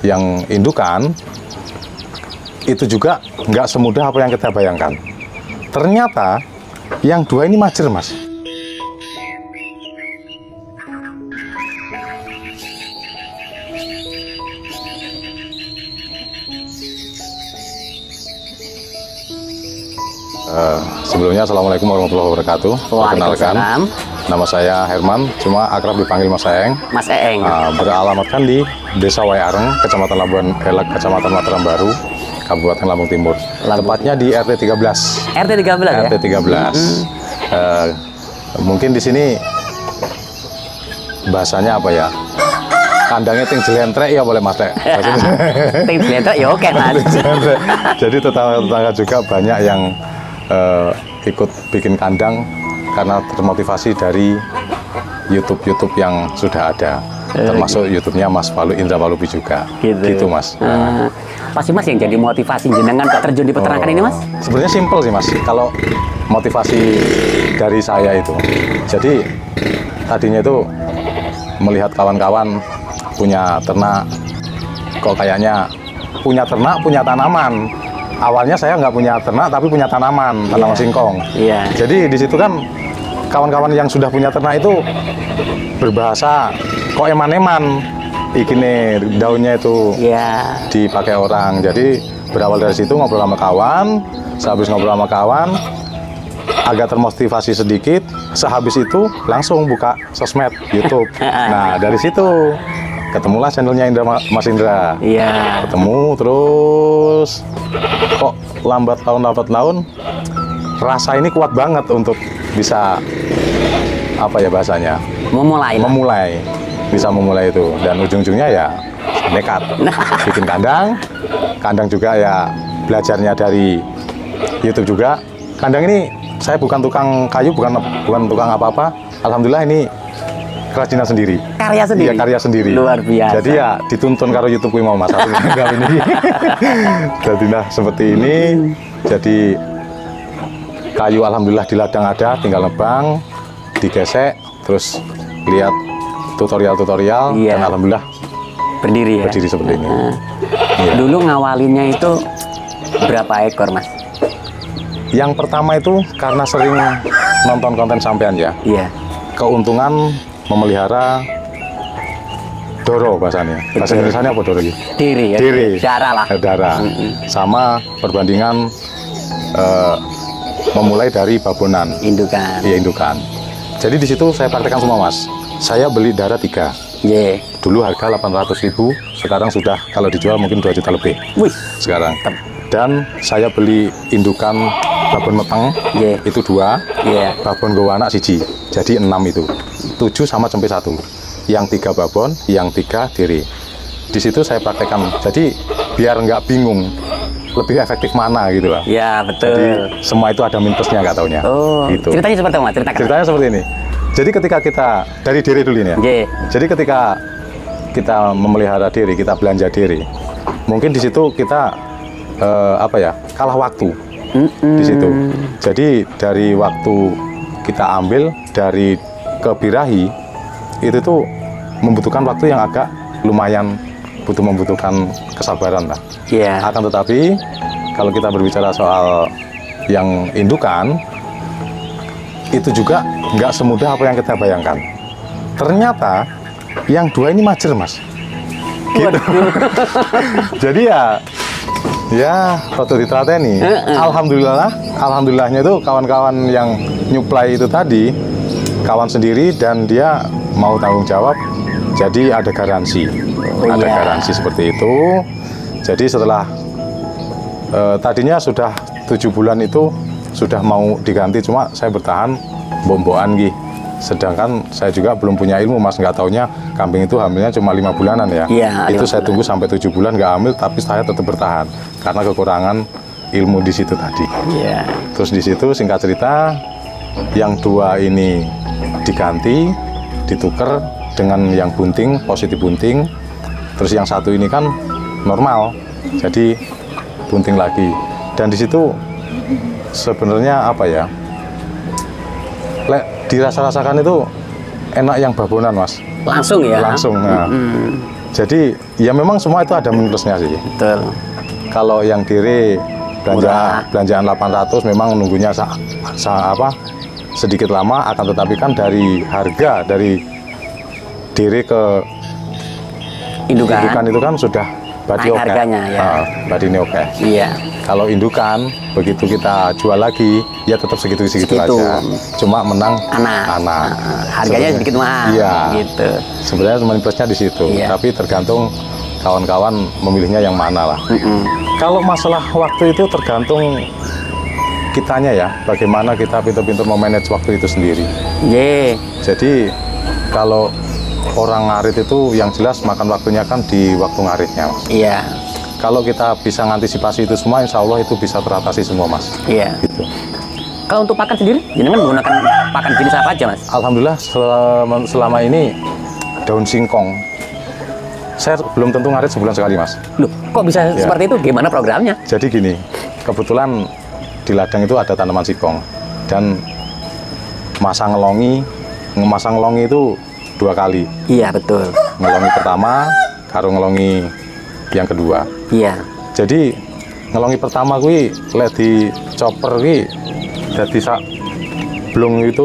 yang indukan itu juga nggak semudah apa yang kita bayangkan. Ternyata yang dua ini majer, Mas. Sebelumnya Assalamualaikum warahmatullahi wabarakatuh. Perkenalkan, nama saya Herman, cuma akrab dipanggil Mas Eeng. Mas Eeng. Beralamatkan di Desa Wayareng, Kecamatan Labuan Elek, Kecamatan Mataram Baru, Kabupaten Lampung Timur. Tepatnya di RT 13. RT 13 ya? RT 13. Mungkin di sini bahasanya apa ya? Kandangnya ting jelentrek ya boleh Mas Tek. Ting jelentrek ya oke Mas. Jadi tetangga-tetangga juga banyak yang ikut bikin kandang karena termotivasi dari YouTube yang sudah ada, termasuk YouTube-nya Mas Palu Indra Palupi juga. Gitu Mas. Pasti Mas yang jadi motivasi jenengan kok terjun di peternakan ini Mas? Sebenarnya simpel sih Mas. Kalau motivasi dari saya itu, jadi tadinya itu melihat kawan-kawan punya ternak, kok kayaknya punya ternak, punya tanaman. Awalnya saya nggak punya ternak, tapi punya tanaman singkong. Jadi di situ kan kawan-kawan yang sudah punya ternak itu berbahasa kok eman-eman, ikine daunnya itu dipakai orang. Jadi berawal dari situ ngobrol sama kawan, sehabis ngobrol sama kawan agak termotivasi sedikit, sehabis itu langsung buka sosmed YouTube. Nah dari situ ketemulah channelnya Mas Indra. Ketemu terus kok lambat laun rasa ini kuat banget untuk bisa apa ya bahasanya memulai itu, dan ujung-ujungnya ya nekat bikin kandang juga ya belajarnya dari YouTube juga. Kandang ini saya bukan tukang kayu, bukan tukang apa-apa, alhamdulillah ini kerajinan sendiri. Karya sendiri? Iya, karya sendiri. Luar biasa. Jadi ya dituntun karo YouTube mau Mas ini. Jadi nah seperti ini. Jadi kayu alhamdulillah di ladang ada, tinggal nebang, digesek, terus lihat tutorial dan alhamdulillah berdiri seperti ini. Dulu ngawalinnya itu berapa ekor Mas? Yang pertama itu karena sering nonton konten sampean ya. Keuntungan memelihara doro bahasanya. Bahasa Indonesianya apa doro gitu? Diri. Darah lah. Darah. Sama perbandingan memulai dari babonan. Indukan. Iya, indukan. Jadi di situ saya praktekkan semua Mas. Saya beli darah 3. Dulu harga 800.000, sekarang sudah kalau dijual mungkin 2 juta lebih. Sekarang. Dan saya beli indukan babon meteng, itu 2, babon gowana 1, jadi 6 itu. 7 sama cempe 1. Yang 3 babon, yang 3 diri. Di situ saya praktekkan. Jadi biar nggak bingung, lebih efektif mana gitu lah. Ya betul. Jadi semua itu ada minusnya nggak taunya. Gitu. Ceritanya seperti apa? Ceritanya seperti ini. Jadi ketika kita dari diri dulu ini ya. Jadi ketika kita memelihara diri, kita belanja diri, mungkin di situ kita kalah waktu di situ. Jadi dari waktu kita ambil dari ke birahi itu tuh membutuhkan waktu yang agak lumayan membutuhkan kesabaran lah. Akan tetapi kalau kita berbicara soal yang indukan itu juga nggak semudah apa yang kita bayangkan. Ternyata yang dua ini majer Mas. Gitu. Jadi ya foto ditrateni. Alhamdulillahnya itu kawan-kawan yang nyuplai itu tadi kawan sendiri dan dia mau tanggung jawab, jadi ada garansi. Garansi seperti itu. Jadi setelah tadinya sudah 7 bulan itu sudah mau diganti, cuma saya bertahan bomboan gitu. Sedangkan saya juga belum punya ilmu Mas, nggak taunya kambing itu hamilnya cuma 5 bulanan ya. Itu saya tunggu sampai 7 bulan nggak hamil, tapi saya tetap bertahan karena kekurangan ilmu di situ tadi. Terus di situ singkat cerita yang 2 ini diganti, ditukar dengan yang bunting, positif bunting. Terus yang 1 ini kan normal, jadi bunting lagi. Dan di situ sebenarnya apa ya? Dirasa-rasakan itu enak yang babonan Mas. Langsung ya? Langsung. Nah. Jadi ya memang semua itu ada minusnya sih. Betul. Kalau yang diri belanjaan 800 memang nunggunya sedikit lama, akan tetapi kan dari harga dari diri ke indukan itu kan sudah badi naik oke. harganya ya. Badi ini oke. Iya. Kalau indukan begitu kita jual lagi ya tetap segitu aja. Cuma menang anak. Harganya sedikit mahal. Iya. Gitu. Sebenarnya cuma plusnya di situ. Iya. Tapi tergantung kawan-kawan memilihnya yang mana lah. Kalau masalah waktu itu tergantung kitanya ya, bagaimana kita pintar-pintar memanage waktu itu sendiri. Jadi kalau orang ngarit itu yang jelas makan waktunya kan di waktu ngaritnya, Mas. Iya. Kalau kita bisa mengantisipasi itu semua, insya Allah itu bisa teratasi semua, Mas. Iya. Gitu. Kalau untuk pakan sendiri, jenengan menggunakan pakan jenis apa aja, Mas? Alhamdulillah selama ini daun singkong. Saya belum tentu ngarit sebulan sekali, Mas. Loh, kok bisa seperti itu? Gimana programnya? Jadi gini, kebetulan di ladang itu ada tanaman singkong dan memasang ngelongi itu 2 kali. Iya, betul. Ngelongi pertama, karo ngelongi yang kedua. Iya. Jadi ngelongi pertama kuwi lek di chopper kuwi dadi sak blong itu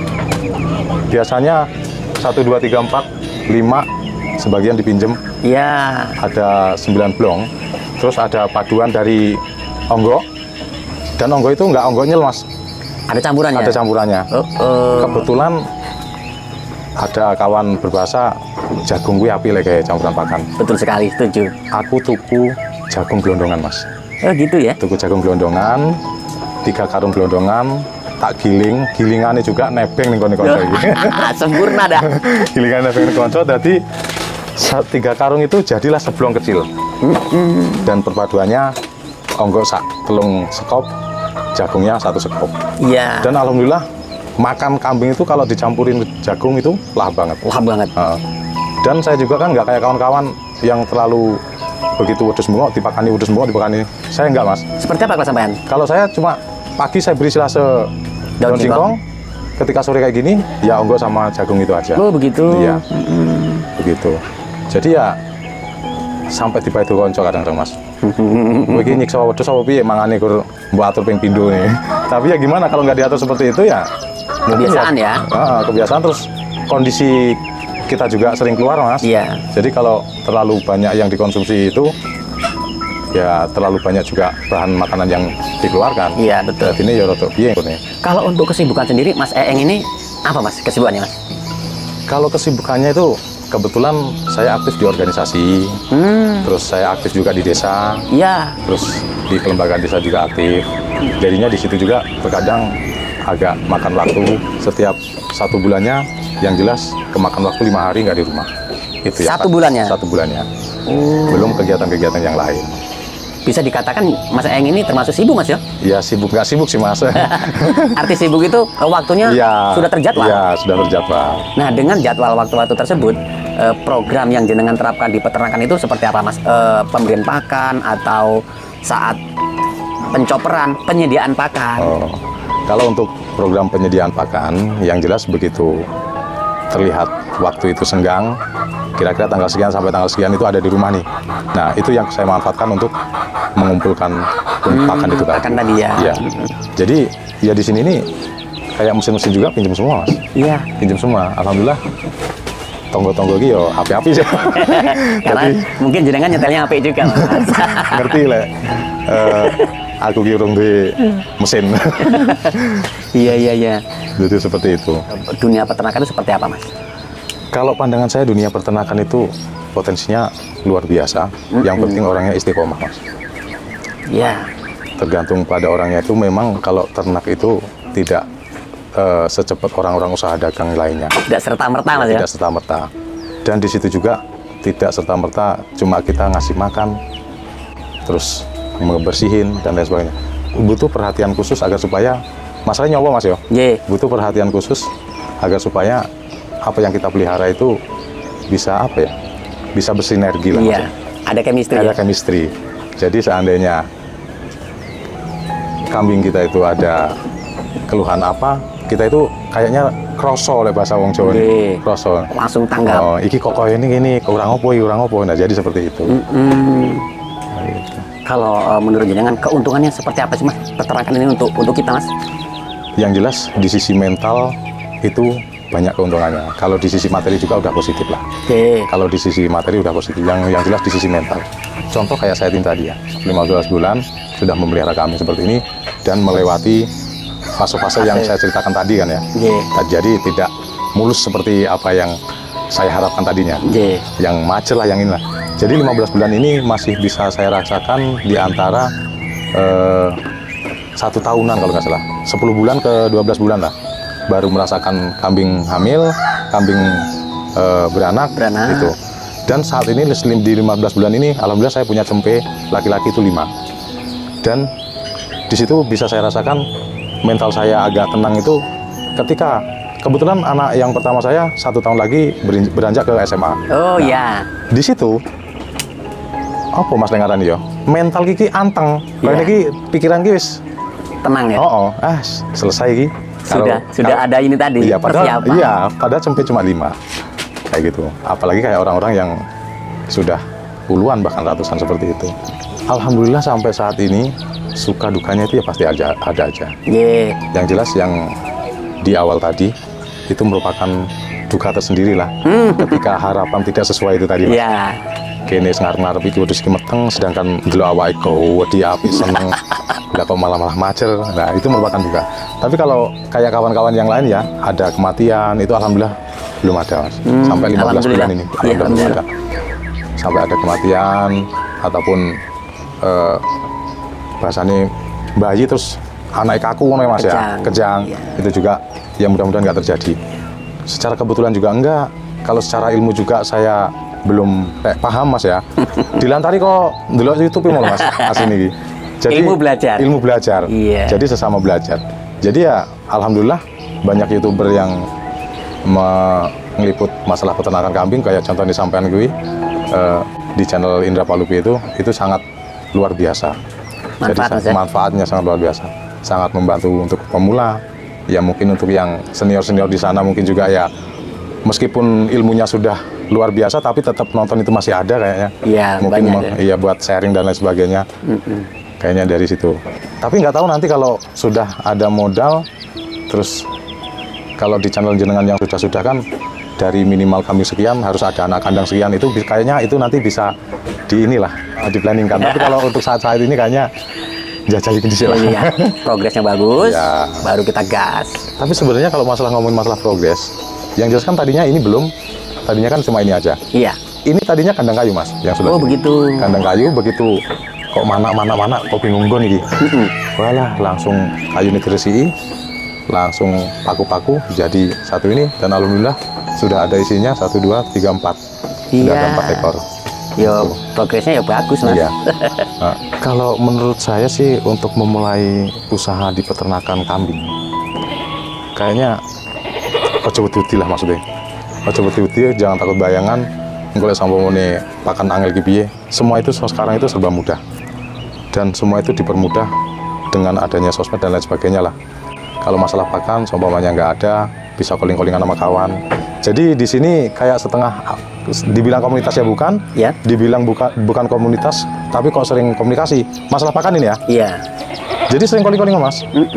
biasanya 1 2 3 4 5 sebagian dipinjem. Iya. Ada 9 blong. Terus ada paduan dari onggok. Dan onggok itu nggak onggok nyel, Mas. Ada campurannya? Ada campurannya. Kebetulan ada kawan berbahasa jagung gue api lagi kayak campuran pakan. Betul sekali, setuju. Aku tuku jagung gelondongan, Mas. Oh gitu ya? Tuku jagung gelondongan, 3 karung gelondongan, tak gilingannya juga nebeng nih konco iki. Sempurna dah. Gilingan nebeng nih konco, jadi 3 karung itu jadilah seblong kecil. Dan perpaduannya onggok sak telung sekop, jagungnya 1 sekop. Iya. Dan alhamdulillah makan kambing itu kalau dicampurin jagung itu lahap banget. Lahap banget. Dan saya juga kan nggak kayak kawan-kawan yang terlalu begitu wedhus bungok dipakani dipakani. Saya nggak, Mas. Seperti apa sampean? Kalau saya cuma pagi saya beri silase daun singkong, ketika sore kayak gini ya onggok sama jagung itu aja. Oh begitu. Iya. Begitu. Jadi ya sampai tiba itu konco kadang-kadang, Mas. Begini nyiksa wedhus apa piye mangane kur mbok atur ping pindho nih. Tapi ya gimana kalau nggak diatur seperti itu ya kebiasaan ya. Kebiasaan, terus kondisi kita juga sering keluar, Mas. Iya. Jadi kalau terlalu banyak yang dikonsumsi itu ya terlalu banyak juga bahan makanan yang dikeluarkan. Iya, betul. Jadi ini ya rotok piye nih. Kalau untuk kesibukan sendiri Mas Eeng ini apa, Mas, kesibukannya, Mas? Kalau kesibukannya itu kebetulan saya aktif di organisasi, terus saya aktif juga di desa, terus di kelembagaan desa juga aktif. Jadinya di situ juga terkadang agak makan waktu setiap 1 bulannya, yang jelas kemakan waktu 5 hari nggak di rumah. Itu ya. 1 bulannya? 1 bulannya. Belum kegiatan-kegiatan yang lain. Bisa dikatakan Mas Eeng ini termasuk sibuk, Mas ya? Ya sibuk nggak sibuk sih, Mas. Arti sibuk itu waktunya sudah terjadwal? Iya, sudah terjadwal. Nah, dengan jadwal waktu-waktu tersebut, program yang jenengan terapkan di peternakan itu seperti apa, Mas? Pemberian pakan atau saat pencoperan, penyediaan pakan? Kalau untuk program penyediaan pakan, yang jelas begitu terlihat waktu itu senggang, kira-kira tanggal sekian sampai tanggal sekian itu ada di rumah nih. Nah, itu yang saya manfaatkan untuk mengumpulkan pakan itu tadi. Pakan tadi ya. Iya. Jadi ya di sini nih kayak mesin-mesin juga pinjam semua, Mas. Iya. Pinjam semua. Alhamdulillah. Tonggo-tonggo gitu yo api-api sih. Karena mungkin jenengan nyetelnya api juga, Mas. Ngerti lah. Aku ki urung duwe mesin. Iya. Jadi seperti itu. Dunia peternakan itu seperti apa, Mas? Kalau pandangan saya dunia peternakan itu potensinya luar biasa. Yang penting orangnya istiqomah, Mas. Iya. Tergantung pada orangnya itu. Memang kalau ternak itu tidak secepat orang-orang usaha dagang lainnya. Tidak serta-merta, Mas, ya? Tidak serta-merta. Dan di situ juga tidak serta-merta cuma kita ngasih makan, terus membersihin dan lain sebagainya. Butuh perhatian khusus agar supaya masalahnya nyawa, Mas, yo. Butuh perhatian khusus agar supaya apa yang kita pelihara itu bisa apa ya? Bisa bersinergi lah. Iya. Ada chemistry. Ada chemistry. Jadi seandainya kambing kita itu ada keluhan apa, kita itu kayaknya kroso oleh bahasa wong Jawa. Nggih. Kroso. Langsung tanggap. Oh, iki kok koyo ini gini, kurang opo, kurang opo. Nah, jadi seperti itu. Nah, gitu. Kalau menurut jenengan keuntungannya seperti apa sih Mas peternakan ini untuk kita Mas? Yang jelas di sisi mental itu banyak keuntungannya. Kalau di sisi materi juga udah positif lah. Oke. Kalau di sisi materi udah positif. Yang jelas di sisi mental. Contoh kayak saya tadi ya, 15 bulan sudah memelihara kambing seperti ini dan melewati fase-fase yang saya ceritakan tadi kan ya. Jadi tidak mulus seperti apa yang saya harapkan tadinya. Yang macet lah, yang inilah. Jadi 15 bulan ini masih bisa saya rasakan di antara 1 tahunan kalau nggak salah. 10 bulan ke 12 bulan lah. Baru merasakan kambing hamil, kambing beranak. Gitu. Dan saat ini di 15 bulan ini, alhamdulillah saya punya cempe laki-laki itu 5. Dan di situ bisa saya rasakan mental saya agak tenang itu ketika kebetulan anak yang pertama saya 1 tahun lagi beranjak ke SMA. Oh ya. Di situ apa Mas lengaran yo? Mental kiki anteng. Kayak iki pikiran ki wis tenang ya. Selesai ki. Sudah ada ini tadi. Iya, padahal cempe cuma 5. Kayak gitu. Apalagi kayak orang-orang yang sudah puluhan bahkan ratusan seperti itu. Alhamdulillah sampai saat ini suka dukanya itu ya pasti ada aja. Yang jelas yang di awal tadi itu merupakan duka tersendiri lah. Ketika harapan tidak sesuai itu tadi Mas. Kene ngarep-ngarep iki wedhus iki meteng sedangkan ndelok awake wedi api seneng. Lah kok malah macet. Nah, itu merupakan duka. Tapi kalau kayak kawan-kawan yang lain ya, ada kematian itu alhamdulillah belum ada Mas. Sampai 15 bulan ini alhamdulillah belum ada. Sampai ada kematian ataupun bahasanya bayi terus anak kaku Mas ya, kejang. Itu juga yang mudah-mudahan nggak terjadi. Secara kebetulan juga enggak. Kalau secara ilmu juga saya belum paham Mas ya. Dilantari kok ndelok YouTube mau Mas asini iki. Jadi ilmu belajar. Jadi sesama belajar. Jadi ya alhamdulillah banyak YouTuber yang meliput masalah peternakan kambing kayak contoh disampaikan gue di channel Indra Palupi itu sangat luar biasa. Jadi manfaatnya sangat luar biasa. Sangat membantu untuk pemula. Ya mungkin untuk yang senior-senior di sana mungkin juga ya meskipun ilmunya sudah luar biasa tapi tetap nonton itu masih ada kayaknya. Mungkin iya buat sharing dan lain sebagainya. Kayaknya dari situ. Tapi nggak tahu nanti kalau sudah ada modal, terus kalau di channel jenengan yang sudah kan dari minimal kambing sekian harus ada anak kandang sekian, itu kayaknya itu nanti bisa di inilah di planningkan. Tapi kalau untuk saat ini kayaknya jajal di sini. Progresnya bagus, baru kita gas. Tapi sebenarnya kalau ngomongin masalah progres, yang jelas kan tadinya ini belum, tadinya kan cuma ini aja. Ini tadinya kandang kayu Mas, yang sudah. Begitu. Kandang kayu begitu. Kok mana kok bingung gon iki. Walah langsung kayu diresiki, langsung paku-paku jadi satu ini dan alhamdulillah sudah ada isinya 1 2 3 4. Sudah ada 4 ekor. Progresnya ya bagus Mas. Nah, kalau menurut saya sih untuk memulai usaha di peternakan kambing kayaknya ojo wedi lah maksudnya. Ojo wedi, jangan takut bayangan. Golek sampomone pakan angel ki piye. Semua itu sekarang itu serba mudah. Dan semua itu dipermudah dengan adanya sosmed dan lain sebagainya lah. Kalau masalah pakan, seumpamanya nggak ada, bisa calling-callingan sama kawan. Jadi di sini kayak setengah dibilang komunitas ya bukan, dibilang bukan komunitas, tapi kok sering komunikasi. Masalah pakan ini ya. Jadi sering calling-calling Mas.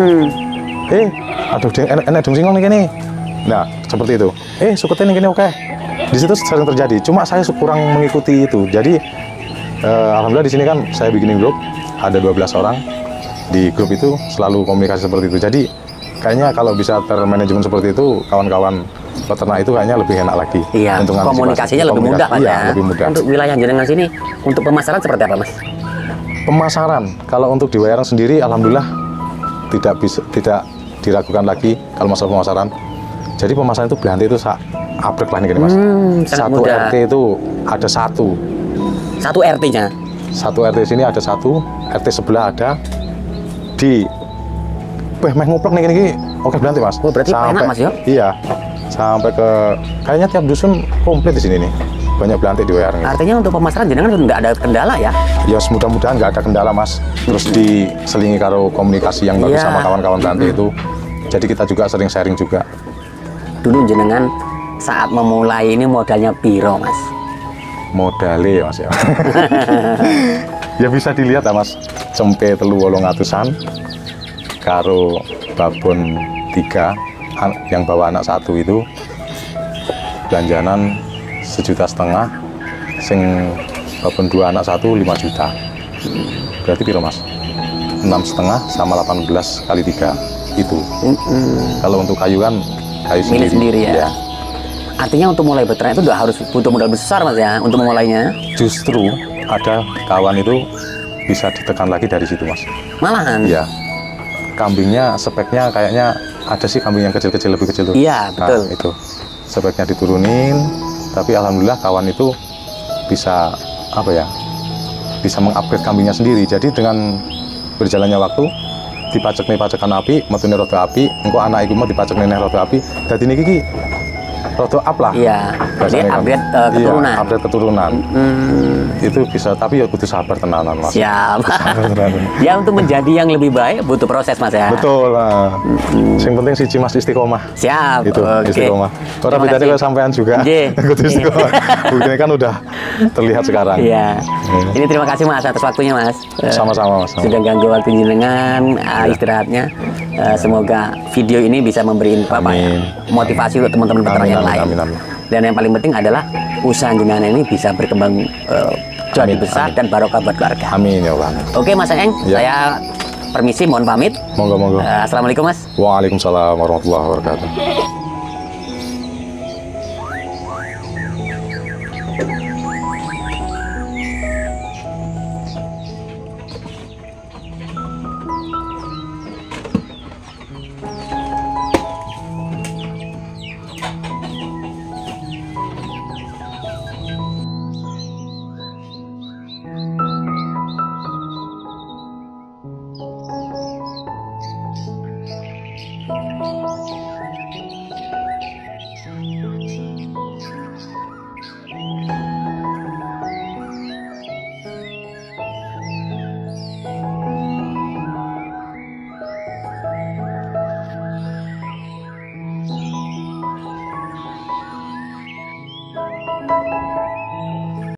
Aduh, enak dong singong nih gini. Nah, seperti itu. Suketin gini oke. Di situ sering terjadi. Cuma saya kurang mengikuti itu. Jadi alhamdulillah di sini kan saya bikin grup, ada 12 orang. Di grup itu selalu komunikasi seperti itu. Jadi kayaknya kalau bisa termanajemen seperti itu, kawan-kawan peternak itu kayaknya lebih enak lagi. Untuk komunikasinya lebih mudah Mas ya. Lebih mudah. Untuk wilayah jenengan sini, untuk pemasaran seperti apa Mas? Pemasaran, kalau untuk di Wayarang sendiri, alhamdulillah tidak diragukan lagi kalau masalah pemasaran. Jadi pemasaran itu belantai itu abrek lah nih Mas. Satu mudah. RT itu ada satu RT-nya. Satu RT sini ada satu, RT sebelah ada di meh nguplek nih oke belantai Mas. Berarti enak Mas ya? Iya. Sampai ke kayaknya tiap dusun komplit di sini nih. Banyak belantai di Wayarang. Artinya untuk pemasaran jenengan nggak ada kendala ya? Ya mudah-mudahan nggak ada kendala Mas. Terus diselingi karo komunikasi yang bagus sama kawan-kawan belantai itu. Jadi kita juga sering sharing juga. dulu jenengan saat memulai ini modalnya piro Mas? Modale ya Mas ya. Ya bisa dilihat ya Mas, cempe telu 800-an karo babon 3 yang bawa anak 1 itu belanjanan 1,5 juta, sing babon 2 anak 1 5 juta. Berarti piro Mas? 6,5 sama 18 kali 3 itu. Kalau untuk kayu kan kayu Milik sendiri ya. Ya. Artinya untuk mulai beternak itu udah harus butuh modal besar Mas ya untuk memulainya. Justru ada kawan itu bisa ditekan lagi dari situ Mas. Malahan. Ya. Kambingnya speknya kayaknya ada sih kambing yang kecil-kecil, lebih kecil tuh. Iya, betul. Nah, itu speknya diturunin, tapi alhamdulillah kawan itu bisa apa ya? Bisa mengupgrade kambingnya sendiri. Jadi dengan berjalannya waktu dipacek nih pacekan api, metune roda api, engko anak iku mau dipacek nih roda api. Dadi niki ki roda up lah. Iya. Jadi Biasanya kan. upgrade keturunan. Iya, upgrade keturunan. Itu bisa, tapi ya butuh sabar tenanan Mas. Siap. Sabar tenanan. Ya untuk menjadi yang lebih baik butuh proses Mas ya. Betul lah. Yang penting siji Mas istiqomah. Siap. Itu Oke. istiqomah. Orang Terima bedanya kasih. kalau sampean juga. Nggih. Kudu istiqomah. Buktinya kan udah terlihat sekarang. Iya. Ini terima kasih Mas atas waktunya Mas. Sama-sama Mas. Sudah ganggu waktu jenengan istirahatnya. Semoga video ini bisa memberi Amin. motivasi untuk teman-teman peternak yang lain. Amin, amin. Dan yang paling penting adalah usaha jenengan ini bisa berkembang jadi Amin, besar amin. dan barokah buat keluarga. Amin ya Allah. Oke Mas Eng, Ya. saya permisi, mohon pamit. Monggo. Assalamualaikum Mas. Waalaikumsalam warahmatullahi wabarakatuh.